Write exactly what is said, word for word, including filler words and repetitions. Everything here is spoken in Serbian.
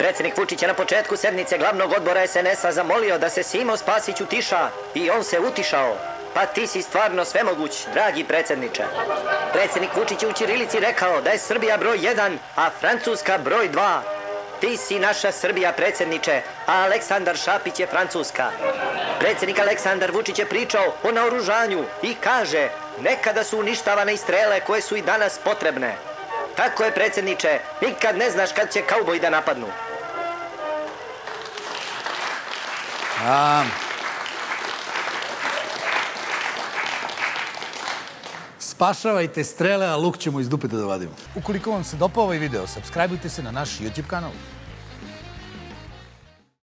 Predsjednik Vučić je na početku sednice glavnog odbora es en es a zamolio da se Simo Spasić utiša i on se utišao. Pa ti si stvarno svemoguć, dragi predsjedniče. Predsjednik Vučić je u ćirilici rekao da je Srbija broj jedan, a Francuska broj dva. Ti si naša Srbija, predsjedniče, a Aleksandar Šapić je Francuska. Predsjednik Aleksandar Vučić je pričao o naoružanju i kaže, nekada su uništavane i strele koje su i danas potrebne. Tako je, predsjedniče, nikad ne znaš kad će kauboji da napadnu. A... Spašavajte strele, a luk ćemo iz dupeta da vadimo. Ukoliko vam se dopao ovaj video, subscribeujte se na naš YouTube kanal.